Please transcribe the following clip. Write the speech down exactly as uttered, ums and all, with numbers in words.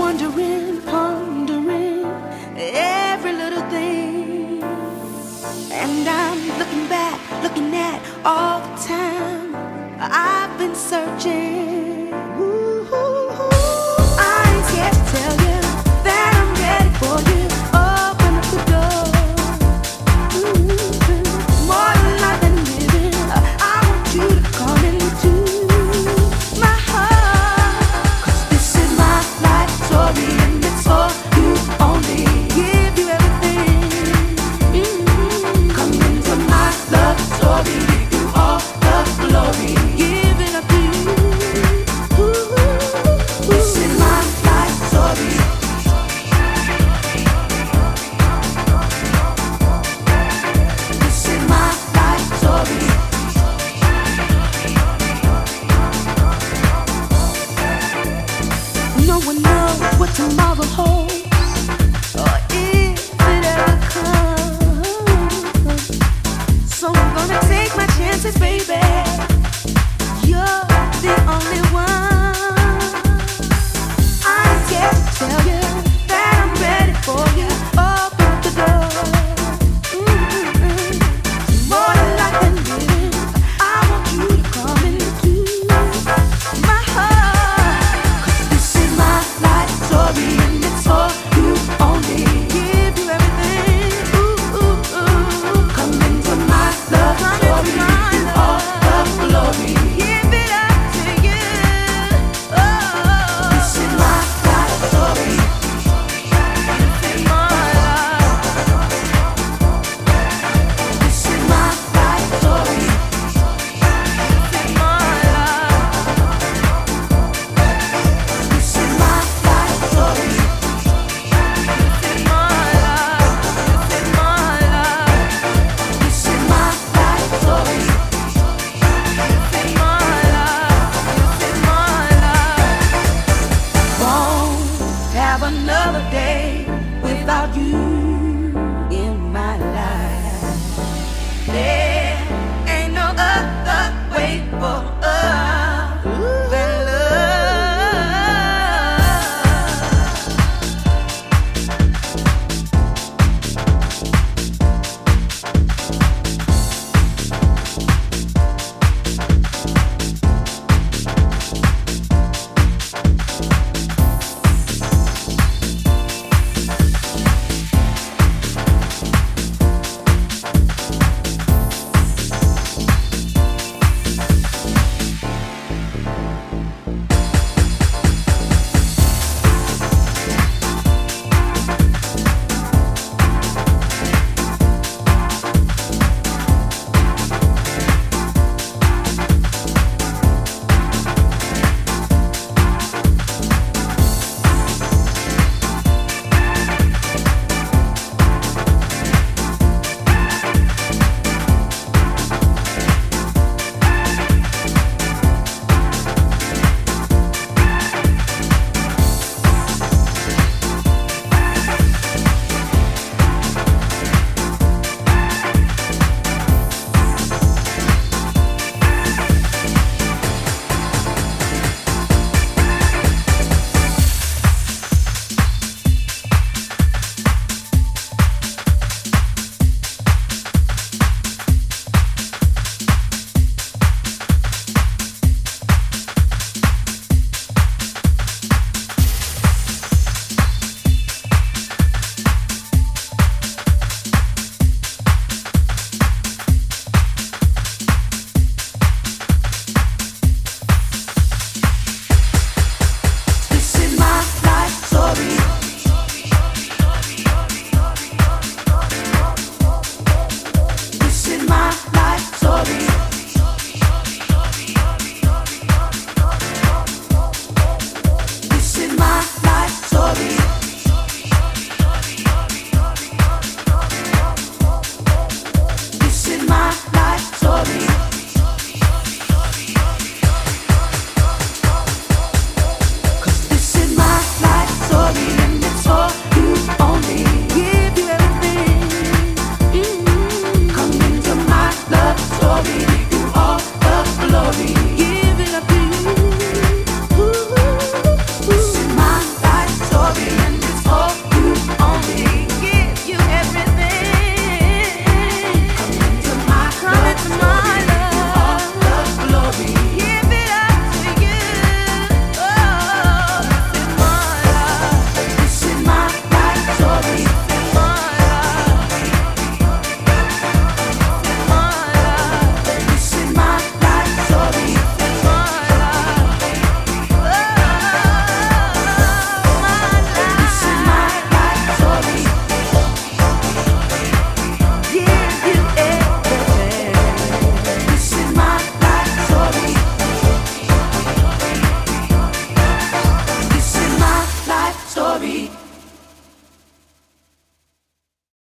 wondering, pondering every little thing. And I'm looking back, looking at all the time I've been searching. Ooh, I ain't scared to tell you that I'm ready for you. Open up the door. Ooh, more than life and living, I want you to come into my heart. 'Cause this is my life story and it's for you only. Give you everything. Mm-hmm. Come into my love story, give you all the glory. Give it up to you. Ooh, this is my life story. This is my life story. No one knows what tomorrow holds, or if it ever comes. So I'm gonna take my chances, baby. You're the only one. I ain't scared to tell you that I'm ready for you. Open up the door. Mm-mm-mm. More than life and living, I want you to come into my heart. 'Cause this is my life story and it's for you only. Give you everything. Ooh, ooh, ooh. Come into my love story, give you all the glory. Give it up to you. Oh, this is my life story. This is my life. This is my life story. This is my life. This is my life story. This is my life. This is my life. This is my life story. This is my life. This is my life. Won't have another day without you in my life. There ain't no other way for